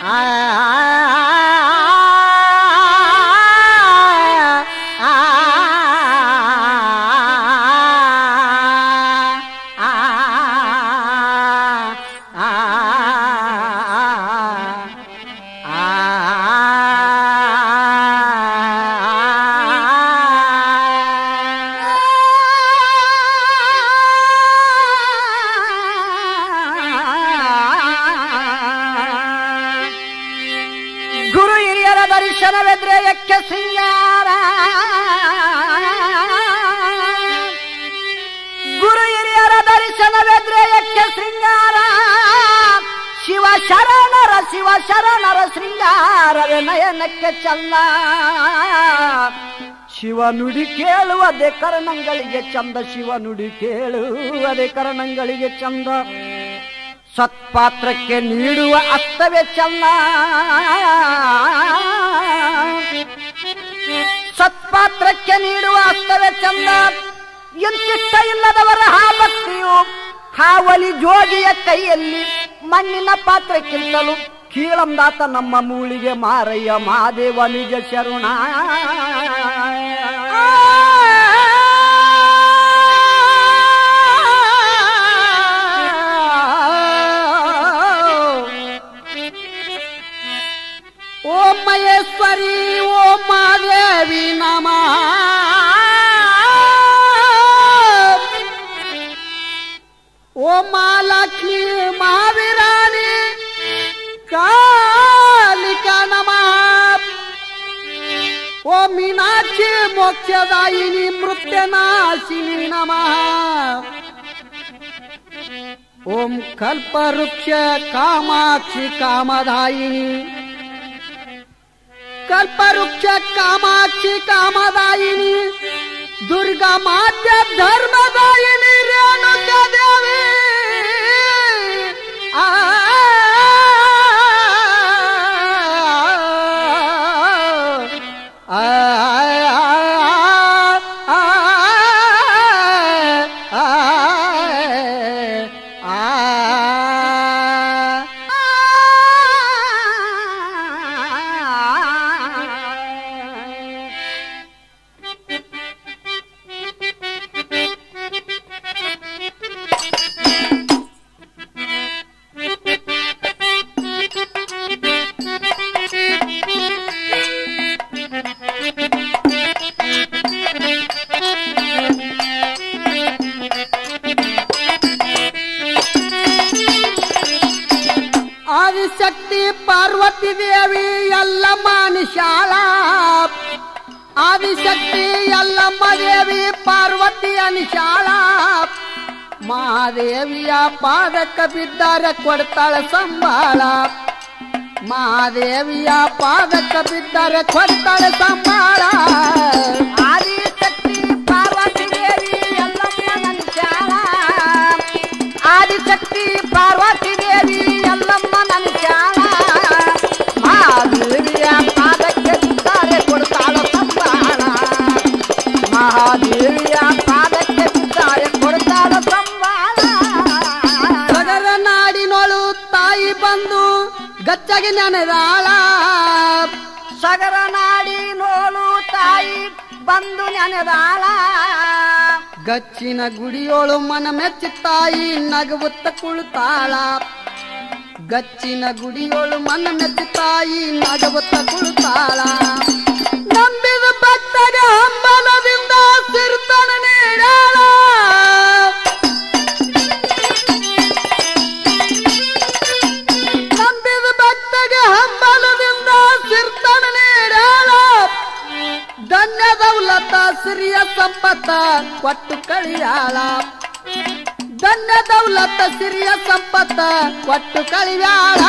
ದರ್ಶನವೆದ್ರೆಯಕ್ಕೆ ಸಿಂಗಾರ ಗುರು ಹಿರಿಯರ ದರ್ಶನವೆದ್ರೆಯಕ್ಕೆ ಶೃಂಗಾರ ಶಿವ ಶರಣರ ಶೃಂಗಾರವೇ ನಯನಕ್ಕೆ ಚಂದ ಶಿವ ನುಡಿ ಕೇಳುವುದೇ ಕರ್ಣಗಳಿಗೆ ಚಂದ ಶಿವ ನುಡಿ ಕೇಳುವುದೇ ಕರ್ಣಗಳಿಗೆ ಚಂದ ಸತ್ಪಾತ್ರಕ್ಕೆ ನೀಡುವ ಅಸ್ತವೇ ಚಂದ ಸತ್ಪಾತ್ರಕ್ಕೆ ನೀಡುವ ಅಸ್ತವೇ ಚಂದ ಎಂತಿಷ್ಟ ಇಲ್ಲದವರ ಭಕ್ತಿಯು ಹಾವಲಿ ಜೋಗಿಯ ಕೈಯಲ್ಲಿ ಮಣ್ಣಿನ ಪಾತ್ರಕ್ಕಿಂತಲೂ ಕೀಳಂದಾತ ನಮ್ಮ ಮೂಳಿಗೆ ಮಾರಯ್ಯ ಮಹಾದೇವ ನಿಜ ಶರಣ ಓಂ ಮಹೇಶ್ವರಿ ಓಂ ಮಹಾದೇವಿ ನಮಃ ಓಂ ಮಹಾಲಕ್ಷ್ಮಿ ಮಹಾವೀರಾಣಿ ಕಾಲಿಕಾ ನಮಃ ಓಂ ಮೀನಾಕ್ಷಿ ಮೋಕ್ಷದಾಯಿನಿ ಮೃತ್ಯುನಾಶಿನಿ ನಮಃ ಓಂ ಕಲ್ಪವೃಕ್ಷ ಕಾಮಾಕ್ಷಿ ಕಾಮದಾಯಿನಿ ಕಲ್ಪವೃಕ್ಷ ಕಾಮಾಕ್ಷಿ ಕಾಮದಾಯಿನಿ ದುರ್ಗಾ ಮಾತೆ ಧರ್ಮದಾಯಿನಿ ರೇಣುಕಾ ದೇವಿ ಆದಿಶಕ್ತಿ ಪಾರ್ವತಿ ದೇವಿ ಯಲ್ಲಮ್ಮ ನಿಶಾಲ ಆದಿಶಕ್ತಿ ಯಲ್ಲಮ್ಮ ದೇವಿ ಪಾರ್ವತಿ ನಿಶಾಲ ಮಹಾದೇವಿಯ ಪಾದಕ್ಕೆ ಬಿದ್ದರೆ ಕೊಡ್ತಾಳೆ ಸಂಬಾಳ ಮಹಾದೇವಿಯ ಪಾದಕ್ಕೆ ಬಿದ್ದರೆ ಕೊಡ್ತಾಳೆ ಸಂಬಾಳ ಆದಿಶಕ್ತಿ ಪಾರ್ವತಿ ದೇವಿ ಯಲ್ಲಮ್ಮ ನಿಶಾಲ ಆದಿಶಕ್ತಿ ಪಾರ್ವತಿ ದೇವಿ ಯಲ್ಲಮ್ಮ ನಿಶಾಲ ಮಹಾದೇವಿಯ ಪಾದಕ್ಕೆ ಬಿದ್ದರೆ ಕೊಡ್ತಾಳೆ ಸಂಬಾಳ ಮಹಾದೇವಿಯ ಪಾದಕ್ಕೆ ಬಿದ್ದರೆ ಕೊಡ್ತಾಳೆ ಸಂಬಾಳ ಸಗರ ನಾಡಿನೊಳು ತಾಯಿ ಬಂದು ಗಚ್ಚಗೆ ನೆನೆದಾಳ ಸಗರ ನಾಡಿನೋಳು ತಾಯಿ ಬಂದು ನೆನೆದಾಳ ಗಚ್ಚಿನ ಗುಡಿಯೋಳು ಮನ ಮೆಚ್ಚಿ ತಾಯಿ ನಗುತ್ತ ಕುಳಿತಾಳ ಗಚ್ಚಿನ ಗುಡಿಯೋಳು ಮನ ಮೆಚ್ಚಿ ತಾಯಿ ನಗುತ್ತ ಕುಳಿತಾಳ ನಂಬಿದ ಭಕ್ತಗ ಹಂಬಲದಿಂದ ಸಿರ್ತನ ನೀಡಾಳ ನಂಬಿದ ಭಕ್ತಗ ಹಂಬಲದಿಂದ ಸಿರ್ತನ ನೀಡಾಳ ಧನ್ಯ ದೌಲತ ಸಿರಿಯ ಸಂಪತ್ತ ಕೊಟ್ಟು ಕಳಿಯಾಳ ಧನ್ಯ ದೌಲತ ಸಿರಿಯ ಸಂಪತ್ತ ಕೊಟ್ಟು ಕಳಿಯಾಳ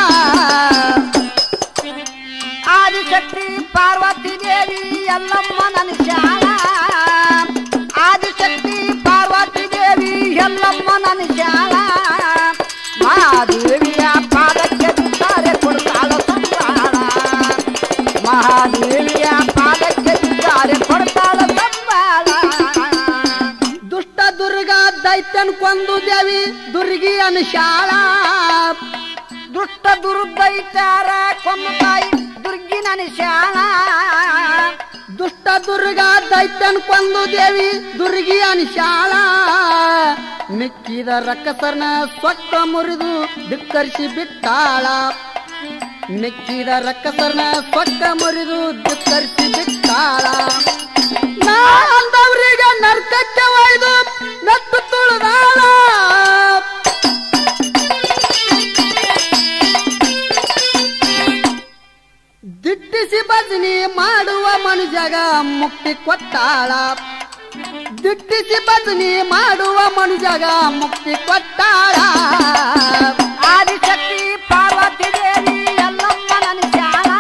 ಆದಿಶಕ್ತಿ ಪಾರ್ವತಿ ದೇವಿ ಯಲ್ಲಮ್ಮ ನಿಶಾಲ ಆದಿಶಕ್ತಿ ಪಾರ್ವತಿ ದೇವಿ ಯಲ್ಲಮ್ಮ ನಿಶಾಲ ಮಹಾದೇವಿಯ ಪಾದಕ್ಕೆ ಬಿದ್ದರೆ ಕೊಡ್ತಾಳ ಸಂಬಾಳ ಮಹಾದೇವಿಯ ಪಾದಕ್ಕೆ ಬಿದ್ದರೆ ಕೊಡ್ತಾಳ ಸಂಬಾಳ ದುಷ್ಟ ದುರ್ಗಾ ದೈತ್ಯನ್ ಕೊಂದು ದೇವಿ ದುರ್ಗಿ ಅನುಶಾಲ ದುಷ್ಟ ದುರ್ದೈತಾರ ಕೊಂದ ತಾಯಿ ದುರ್ಗಿ ಶಾಳ ದುಷ್ಟ ದುರ್ಗಾ ದೈತ್ಯನ್ ಕೊಂದು ದೇವಿ ದುರ್ಗಿ ಶಾಳ ಮಿಕ್ಕಿದ ರಕ್ಕಸರ್ನ ಸೊಕ್ಕ ಮುರಿದು ಧಿಕ್ಕರಿಸಿ ಬಿಟ್ಟಾಳ ಮಿಕ್ಕಿದ ರಕ್ಕಸರ್ನ ಸೊಕ್ಕ ಮುರಿದು ಧಿಕ್ಕರಿಸಿ ಬಿಟ್ಟಾಳ ನಾಂದವರಿಗೆ ನರ್ಕಕ್ಕೆ ಒಯ್ದು ನಟ್ಟು ತುಳಿದಾಳ ದಿಟ್ಟಿಸಿ ಭಜನೆ ಮಾಡುವ ಮನುಜಗ ಮುಕ್ತಿ ಕೊಟ್ಟಾಳ ದಿಟ್ಟಿಸಿ ಭಜನೆ ಮಾಡುವ ಮನುಜಗ ಮುಕ್ತಿ ಕೊಟ್ಟಾಳ ಆದಿಶಕ್ತಿ ಪಾರ್ವತಿ ದೇವಿ ಎಲ್ಲಮ್ಮ ನನ್ನ ಶಾಳ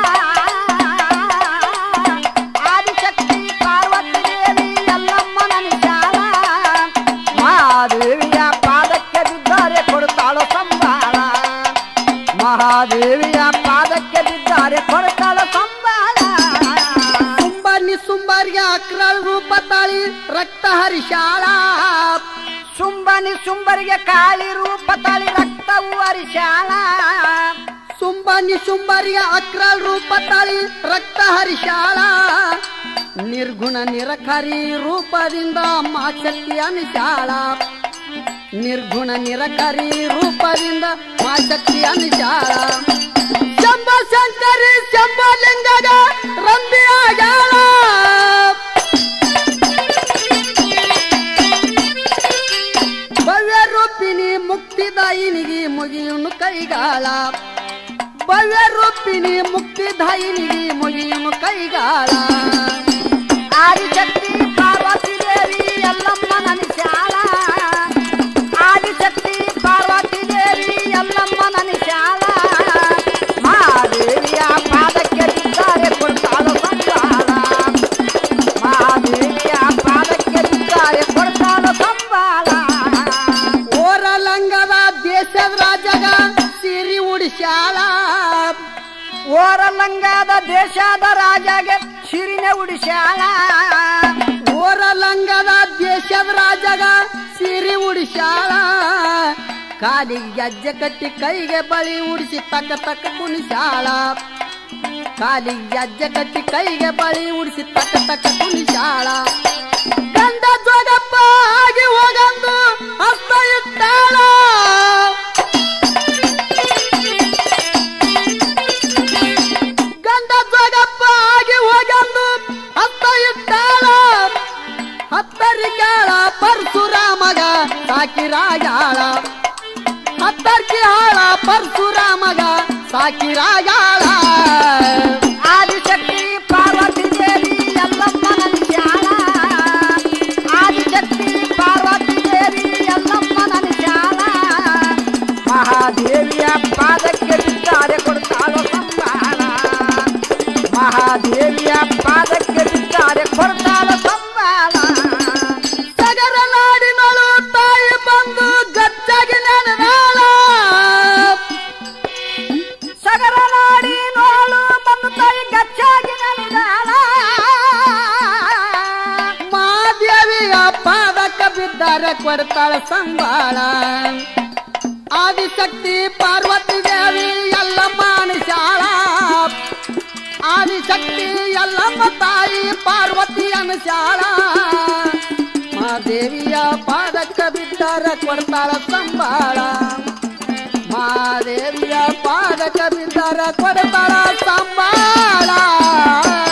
ಆದಿಶಕ್ತಿ ಪಾರ್ವತಿ ದೇವಿ ಎಲ್ಲಮ್ಮ ನನ್ನ ಶಾಳ ಮಹಾದೇವಿಯ ಪಾದಕ್ಕೆ ಬಿದ್ದರೆ ಕೊಡುತ್ತಾಳು ಸಂಬಾಳ ಮಹಾದೇವಿಯ ಪಾದಕ್ಕೆ ಬಿದ್ದರೆ ಕೊಡುತ್ತಾಳು ಸಂಬಾಳ ಸುಂಬನಿ ಸುಂಬರಿಗೆ ಅಕ್ರಳ ರೂಪ ತಾಳಿ ರಕ್ತ ಹರಿಶಾಳ ಸುಂಬನಿ ಸುಂಬರಿಗೆ ಕಾಳಿ ರೂಪ ತಾಳಿ ರಕ್ತವು ಹರಿಶಾಳ ಸುಂಬನಿ ಸುಂಬರಿಗೆ ಅಕ್ರಳ ರೂಪ ತಾಳಿ ರಕ್ತ ಹರಿಶಾಳ ನಿರ್ಗುಣ ನಿರಖರಿ ರೂಪದಿಂದ ಮಾಶಕ್ತಿ ಅನಿಶಾಳ ನಿರ್ಗುಣ ನಿರಖರಿ ರೂಪದಿಂದ ಮಾಶಕ್ತಿ ಅನಿಶಾಳ ಶಂಭ ಶಂಕರಿ ಶಂಭಲಿಂಗಗ ರಂಬಿಯಾಗಾಳ ಭವ್ಯ ರೂಪಿಣಿ ಮುಕ್ತಿದಾಯಿನಿಗೆ ಮುಗಿಯುನು ಕೈಗಾಳ ಭವ್ಯ ರೂಪಿಣಿ ಮುಕ್ತಿದಾಯಿನಿಗೆ ಮುಗಿಯುನು ಕೈಗಾಳ ಆದಿಶಕ್ತಿ ಪಾರ್ವತಿ ದೇವಿ ಎಲ್ಲಮ್ಮ ನನ್ನ ಶಾಳ ಆದಿಶಕ್ತಿ ಪಾರ್ವತಿ ದೇವಿ ಎಲ್ಲಮ್ಮ ನನ್ನ ಶಾಳ ಮಹಾದೇವಿಯ ಪಾದಕ್ಕೆ ಬಿದ್ದರೆ ಕೊಡ್ತಾಳು ಸಂಬಾಳ ಮಹಾದೇವಿಯ ಪಾದಕ್ಕೆ ಬಿದ್ದರೆ ಕೊಡ್ತಾಳು ಸಂಬಾಳ ಓರಲಂಗದ ದೇಶದ ರಾಜಗ ಸಿರಿ ಉಡಿಸ್ಯಾಳ ಓರಲಂಗದ ದೇಶದ ರಾಜಗೆ ಶಿರಿನೆ ಉಡಿಸ್ಯಾಳ ಓರಲಂಗದ ದೇಶದ ರಾಜಗ ಸಿರಿ ಉಡಿಸ್ಯಾಳ ಕಾಲಿಗೆ ಗೆಜ್ಜೆ ಕಟ್ಟಿ ಕೈಗೆ ಬಳಿ ಉಡಿಸಿ ತಕ್ಕ ತಕ್ಕ ಕುಣಿಸ್ಯಾಳ ಕಾಲಿಗೆ ಗೆಜ್ಜೆ ಕಟ್ಟಿ ಕೈಗೆ ಬಳಿ ಉಡಿಸಿ ತಕ್ಕ ತಕ್ಕ ಕುಣಿಸ್ಯಾಳ ಗಂಡ ಜೋಗಪ್ಪ ಆಗಿ ಹೋಗಂದು ಹಸ್ತ ಇಟ್ಟಾಳ ಗಂಡ ಜೋಗಪ್ಪ ಆಗಿ ಹೋಗಂದು ಹಸ್ತ ಇಟ್ಟಾಳ ಹತ್ತರಿಗಾಳ ಪರಶುರಾಮಗ ಸಾಕಿರಾಗಾಳ ಹತ್ತರ್ಕಿ ಹಾಳ ಪರಶುರಾಮಗ ಸಾಕಿರಾಗಾಳ ಆದಿಶಕ್ತಿ ಪಾರ್ವತಿ ದೇವಿ ಎಲ್ಲಮ್ಮ ನನ್ನ ಶಾಳ ಆದಿಶಕ್ತಿ ಪಾರ್ವತಿ ದೇವಿ ಎಲ್ಲಮ್ಮ ನನ್ನ ಶಾಳ ಮಹಾದೇವಿಯ ಪಾದಕ್ಕೆ ಬಿದ್ದರೆ ಕೊಡ್ತಾಳು ಸಂಬಾಳ ಮಹಾದೇವಿಯ ಪಾದಕ್ಕೆ ಬಿದ್ದರೆ ಕೊಡ್ತಾಳು ಸಂಬಾಳ ಸಗರ ನಾಡಿನಳು ತಾಯಿ ಬಂದು ಗಚ್ಚಾಗಿ ನೆನೆದಾಳ ಸಗರ ನಾಡಿ ನೋಳು ಬಂದು ತಾಯಿ ಗಚ್ಚಾಗಿ ನೆನೆದಾಳ ಮಾದೇವಿಯ ಪಾದಕ್ಕೆ ಬಿದ್ದರೆ ಕೊಡ್ತಾಳ ಸಂಬಾಳ ಆದಿಶಕ್ತಿ ಪಾರ್ವತಿ ದೇವಿ ಎಲ್ಲಮ್ಮ ಅನುಶಾಳ ಆದಿಶಕ್ತಿ ಎಲ್ಲಮ್ಮ ತಾಯಿ ಪಾರ್ವತಿ ಅನುಶಾಳ ಮಾದೇವಿಯ ಪಾದಕ್ಕೆ ಬಿದ್ದರೆ ಕೊಡ್ತಾಳ ಸಂಬಾಳ ಮಾದೇವಿಯ ಪಾದಕ್ಕೆ ಬಿದ್ದರೆ ಕೊಡ್ತಾಳ ಸಂಬಾಳ